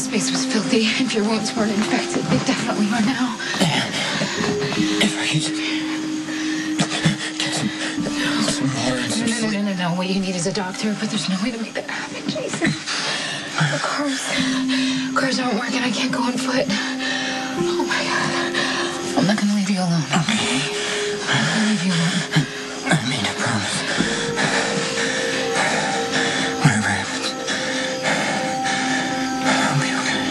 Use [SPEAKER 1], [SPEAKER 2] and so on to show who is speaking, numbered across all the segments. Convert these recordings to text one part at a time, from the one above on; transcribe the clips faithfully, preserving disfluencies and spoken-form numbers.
[SPEAKER 1] space was filthy. If your wounds weren't infected, they definitely are now.
[SPEAKER 2] And if I could get some, some water and some
[SPEAKER 1] No, no,
[SPEAKER 2] sleep.
[SPEAKER 1] no, no, no. What you need is a doctor, but there's no way to make that happen, Jason. The cars, cars aren't working. I can't go on foot. Oh, my God. I'm not going to leave you alone, okay? I'm not going to leave you alone.
[SPEAKER 2] I mean, I promise. Whatever happens, I'll be okay.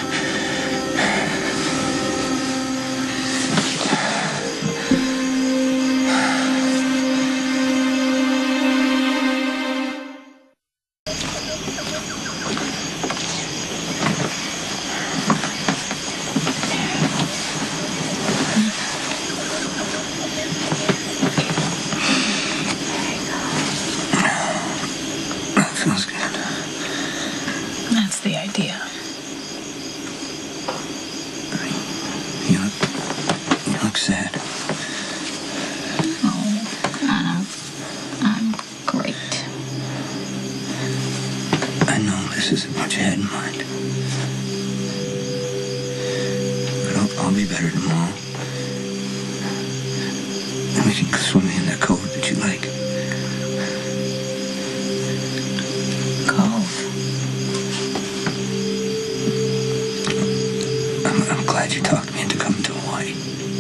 [SPEAKER 2] Feels good.
[SPEAKER 1] That's the idea.
[SPEAKER 2] You look, you look sad.
[SPEAKER 1] Oh, I'm, I'm great.
[SPEAKER 2] I know this isn't what you had in mind. But I'll, I'll be better tomorrow. And we can go swimming in that cove that you like.
[SPEAKER 1] Cove.
[SPEAKER 2] I'm, I'm glad you talked me into coming to Hawaii.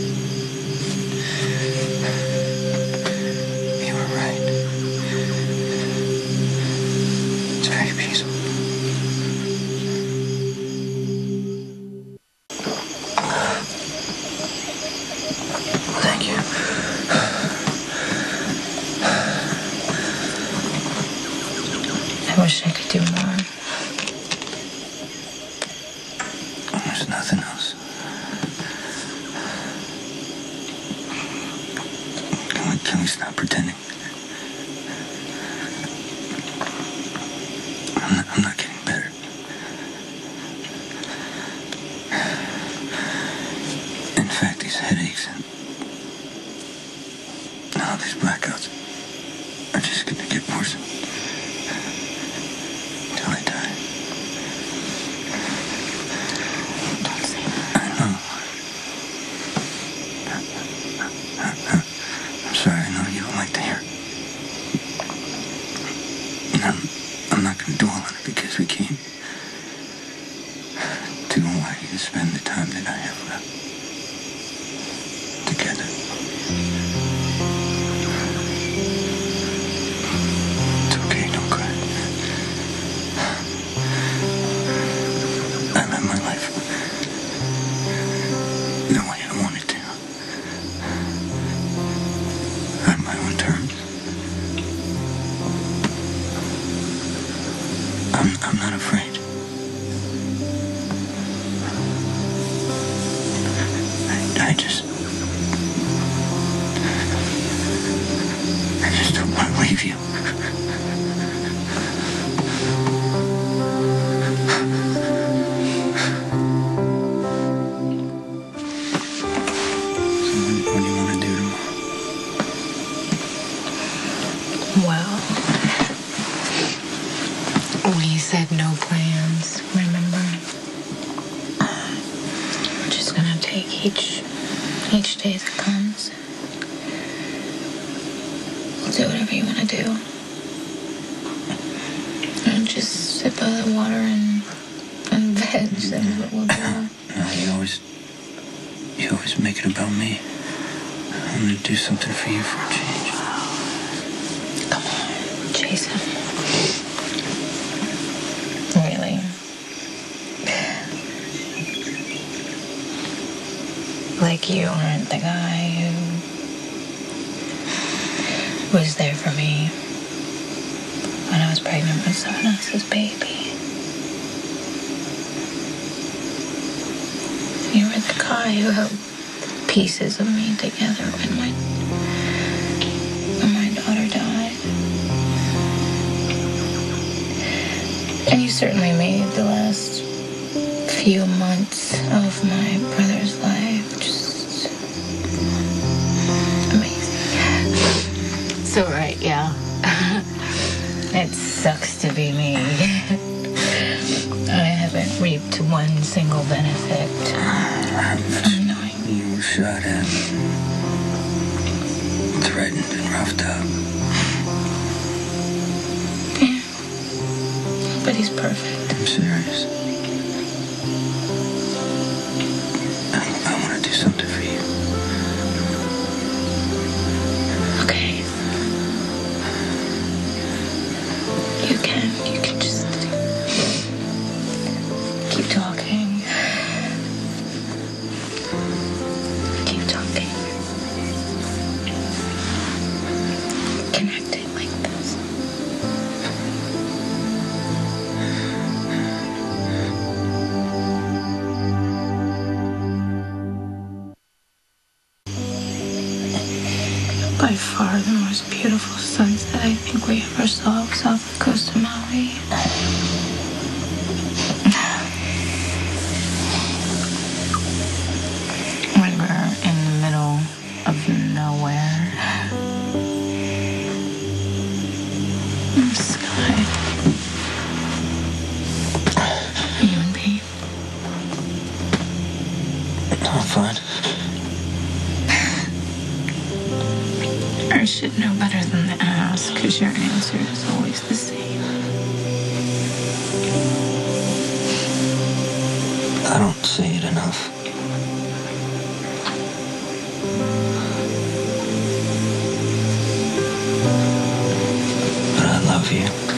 [SPEAKER 2] You were right. It's very peaceful. Thank you.
[SPEAKER 1] I wish I could do more.
[SPEAKER 2] There's nothing else. Can we, can we stop pretending? I'm not, I'm not getting better. In fact, these headaches and all these blackouts are just gonna get worse until I die.
[SPEAKER 1] Don't say that.
[SPEAKER 2] I know. I'm sorry, I know you don't like to hear. And I'm, I'm not going to dwell on it because we came to Hawaii to spend the time that I have left together. It's okay, don't cry. I live my life the way I wanted to. On my own terms. I'm, I'm not afraid. I, I just... I just don't want to leave you. So what, what do you want to do tomorrow?
[SPEAKER 1] Well, we said no plans, remember? We're just gonna take each each day that comes. We'll do whatever you want to do. And just sit by the water and, and veg. That's what we'll do.
[SPEAKER 2] No, you always... You always make it about me. I'm going to do something for you for a change.
[SPEAKER 1] Come on, Jason. Really? Like you aren't the guy who was there for me when I was pregnant with someone else's baby. You were the guy who held pieces of me together when my, when my daughter died. And you certainly made the last few months of my brother's life just amazing. So right, yeah. It sucks to be me. I haven't reaped one
[SPEAKER 2] shot at, threatened and roughed up.
[SPEAKER 1] Yeah. But he's perfect.
[SPEAKER 2] I'm serious. I, I want to do something for you.
[SPEAKER 1] Okay. You can. You can just keep talking. Keep talking. Connecting like this. By far the most beautiful sunset I think we ever saw was off the coast of Maui. When we're in the middle of nowhere. In the sky. You and me.
[SPEAKER 2] I'm fine.
[SPEAKER 1] I should know better than to ask, because your answer is always the same.
[SPEAKER 2] I don't say it enough. But I love you.